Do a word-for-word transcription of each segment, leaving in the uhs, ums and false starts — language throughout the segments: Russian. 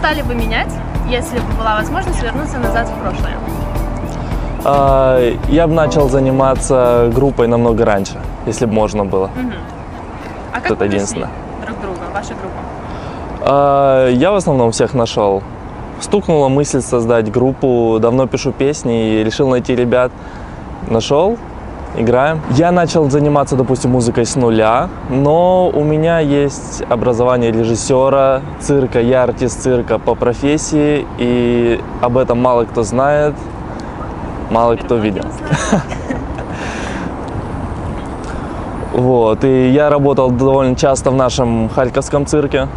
стали бы менять, если бы была возможность вернуться назад в прошлое? Я бы начал заниматься группой намного раньше, если бы можно было. Угу. А как вы нашли друг друга, ваша группа? Я в основном всех нашел. Стукнула мысль создать группу, давно пишу песни и решил найти ребят. Нашел, играем. Я начал заниматься, допустим, музыкой с нуля, но у меня есть образование режиссера цирка, я артист цирка по профессии, и об этом мало кто знает. Мало кто видел. Вот, и я работал довольно часто в нашем харьковском цирке.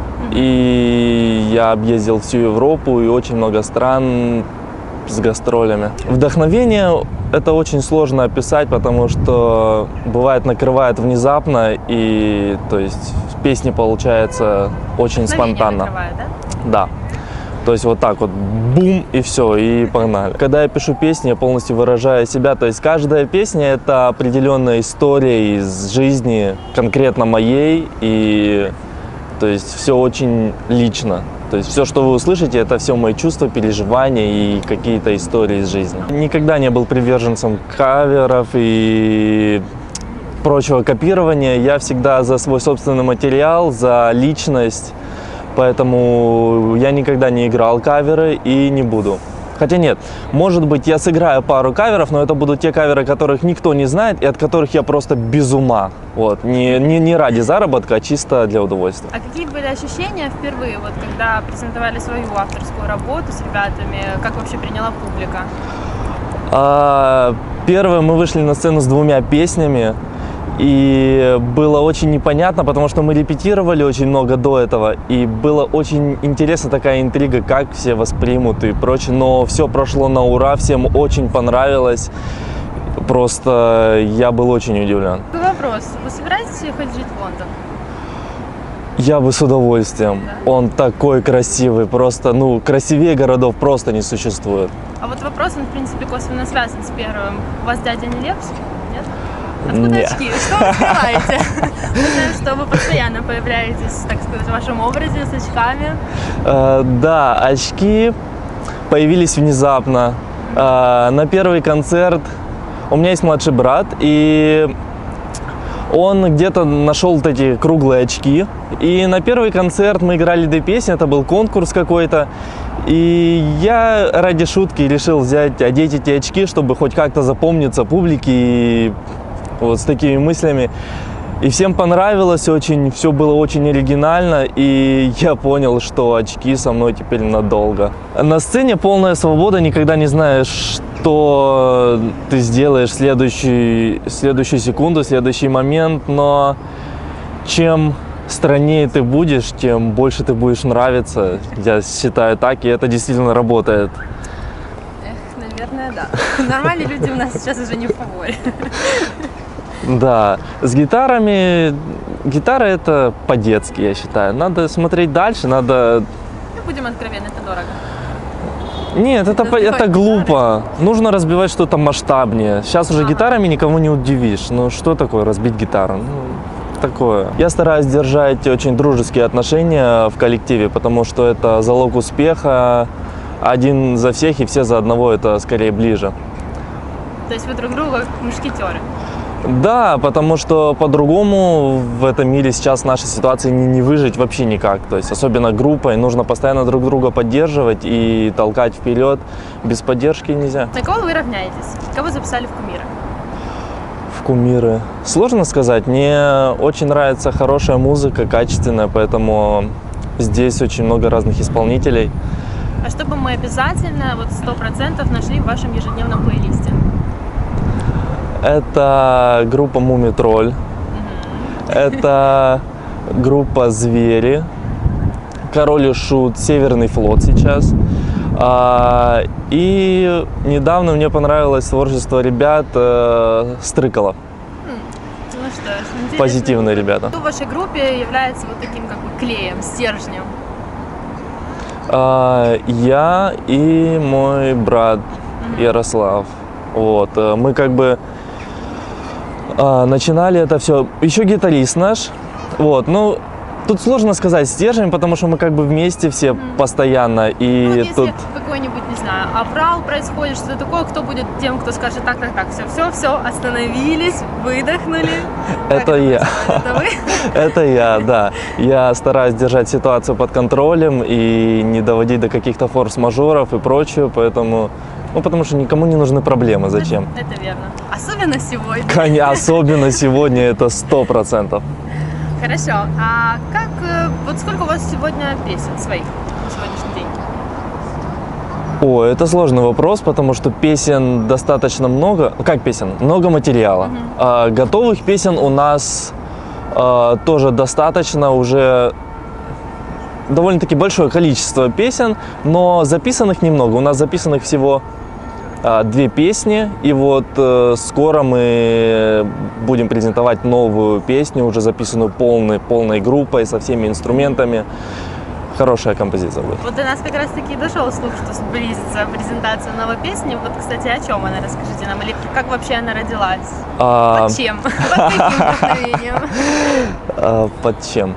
И я объездил всю Европу и очень много стран с гастролями. Вдохновение – это очень сложно описать, потому что бывает накрывает внезапно, и то есть песни получается очень спонтанно. Накрывает, да? Да. То есть вот так вот бум и все, и погнали. Когда я пишу песни, я полностью выражаю себя. То есть каждая песня – это определенная история из жизни, конкретно моей. И то есть все очень лично. То есть все, что вы услышите, это все мои чувства, переживания и какие-то истории из жизни. Никогда не был приверженцем каверов и прочего копирования. Я всегда за свой собственный материал, за личность. Поэтому я никогда не играл каверы и не буду. Хотя нет, может быть, я сыграю пару каверов, но это будут те каверы, которых никто не знает и от которых я просто без ума. Вот. Не, не, не ради заработка, а чисто для удовольствия. А какие были ощущения впервые, вот, когда презентовали свою авторскую работу с ребятами? Как вообще приняла публика? А, первое, мы вышли на сцену с двумя песнями. И было очень непонятно, потому что мы репетировали очень много до этого, и было очень интересна такая интрига, как все воспримут и прочее, но все прошло на ура, всем очень понравилось, просто я был очень удивлен. Вопрос, вы собираетесь ехать жить в Лондон? Я бы с удовольствием, да. Он такой красивый, просто, ну, красивее городов просто не существует. А вот вопрос, он в принципе косвенно связан с первым, у вас дядя не Лепс? Нет? Откуда Нет. очки? Что вы скрываете? Мы знаем, что вы постоянно появляетесь, так сказать, в вашем образе с очками. Э, да, очки появились внезапно. Э, на первый концерт у меня есть младший брат, и он где-то нашел вот эти круглые очки. И на первый концерт мы играли две песни, это был конкурс какой-то. И я ради шутки решил взять, одеть эти очки, чтобы хоть как-то запомниться публике. И вот с такими мыслями. И всем понравилось очень, все было очень оригинально, и я понял, что очки со мной теперь надолго. На сцене полная свобода, никогда не знаешь, что ты сделаешь в следующую, следующую секунду, следующий момент, но чем страннее ты будешь, тем больше ты будешь нравиться. Я считаю так, и это действительно работает. Эх, наверное, да. Нормальные люди у нас сейчас уже не в фаворе. Да, с гитарами, гитара это по-детски, я считаю. Надо смотреть дальше, надо... Ну, будем откровенны, это дорого. Нет, это, это, это глупо. Нужно разбивать что-то масштабнее. Сейчас уже ага. гитарами никого не удивишь. Ну, что такое разбить гитару? Ну, такое. Я стараюсь держать очень дружеские отношения в коллективе, потому что это залог успеха. Один за всех и все за одного, это скорее ближе. То есть вы друг другу как мушкетеры? Да, потому что по-другому в этом мире сейчас в нашей ситуации не, не выжить вообще никак. То есть особенно группой нужно постоянно друг друга поддерживать и толкать вперед. Без поддержки нельзя. На кого вы равняетесь? Кого записали в кумиры? В кумиры. Сложно сказать. Мне очень нравится хорошая музыка, качественная, поэтому здесь очень много разных исполнителей. А чтобы мы обязательно вот сто процентов нашли в вашем ежедневном плейлисте? Это группа Мумий Тролль, mm-hmm. это группа Звери, Король и Шут, Северный флот сейчас. А, и недавно мне понравилось творчество ребят э, Стрыкало. Mm. Ну что ж, интересно. Позитивные ребята. Кто в вашей группе является вот таким как бы клеем, стержнем? А, я и мой брат mm-hmm. Ярослав. Вот, мы как бы А, начинали это все, еще гитарист наш, вот, ну, Тут сложно сказать стержень, потому что мы как бы вместе все Мгм. постоянно. И Ну, вот если тут какой-нибудь, не знаю, аврал происходит, что такое, кто будет тем, кто скажет так, так, так, все, все, все, остановились, выдохнули. Как это я. происходит? Это вы? Это я, да. Я стараюсь держать ситуацию под контролем и не доводить до каких-то форс-мажоров и прочего, поэтому, ну, потому что никому не нужны проблемы. Зачем? Это, это верно. Особенно сегодня. Коня, особенно сегодня это сто процентов. Хорошо. А как, э, вот сколько у вас сегодня песен своих на сегодняшний день? О, это сложный вопрос, потому что песен достаточно много. Как песен? Много материала. Мгм. А, готовых песен у нас а, тоже достаточно, уже довольно-таки большое количество песен, но записанных немного. У нас записанных всего а, две песни, и вот э, скоро мы будем презентовать новую песню, уже записанную полной, полной группой, со всеми инструментами. Хорошая композиция будет. Вот до нас как раз таки дошел слух, что близится презентация новой песни. Вот, кстати, о чем она, расскажите нам, или как вообще она родилась? А, Под чем? Под каким вдохновением? а, под чем?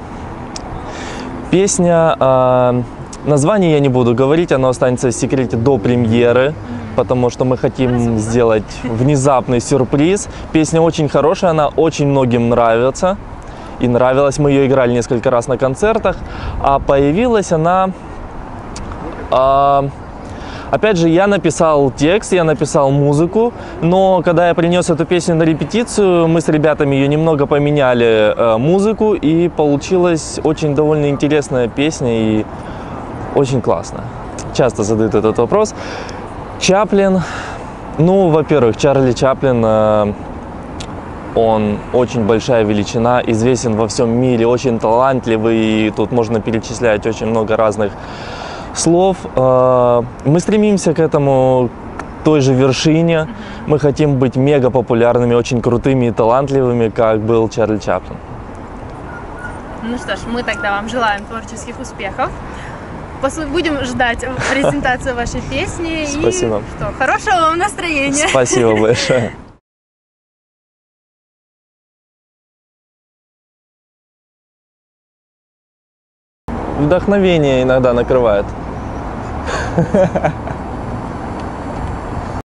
Песня, а, название я не буду говорить, оно останется в секрете до премьеры, потому что мы хотим сделать внезапный сюрприз. Песня очень хорошая, она очень многим нравится. И нравилась, мы ее играли несколько раз на концертах, а появилась она, а, опять же, я написал текст, я написал музыку, но когда я принес эту песню на репетицию, мы с ребятами ее немного поменяли, э, музыку, и получилась очень довольно интересная песня и очень классная. Часто задают этот вопрос. Чаплин, ну, во-первых, Чарли Чаплин, э, он очень большая величина, известен во всем мире, очень талантливый, и тут можно перечислять очень много разных слов. Мы стремимся к этому, к той же вершине. Мы хотим быть мега популярными, очень крутыми и талантливыми, как был Чарли Чаплин. Ну что ж, мы тогда вам желаем творческих успехов. Пос- Будем ждать презентацию вашей песни. Спасибо. И что, хорошего вам настроения. Спасибо большое. Вдохновение иногда накрывает.